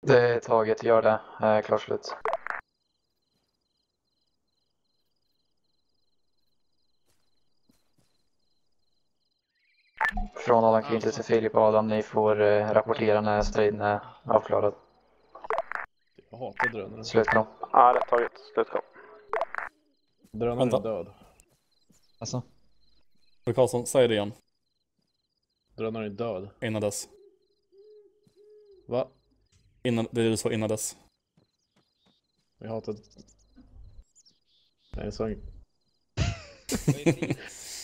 Det är taget, gör det. Klart slut. Från Adam Quintus till Filip och Adam, ni får rapportera när striden är avklarad. Jag hatar drönare. Slutkom. Ja, det är taget. Slutkom. Drönaren Vänta. är död. Alltså. Karlsson, säg det igen. Drönaren är död. Innan dess. Va? Det är det du sa innan dess. Jag hatar... Nej, så...